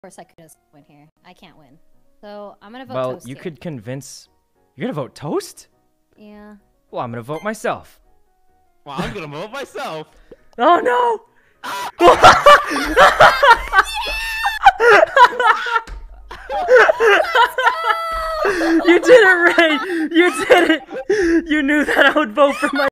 course, I could just win here. I can't win. So I'm gonna vote Well, Toast you here. could convince... You're gonna vote Toast? Yeah. Well, I'm gonna vote myself. Well, I'm gonna vote myself. Oh, no! You did it, Ray! You did it! You knew that I would vote for my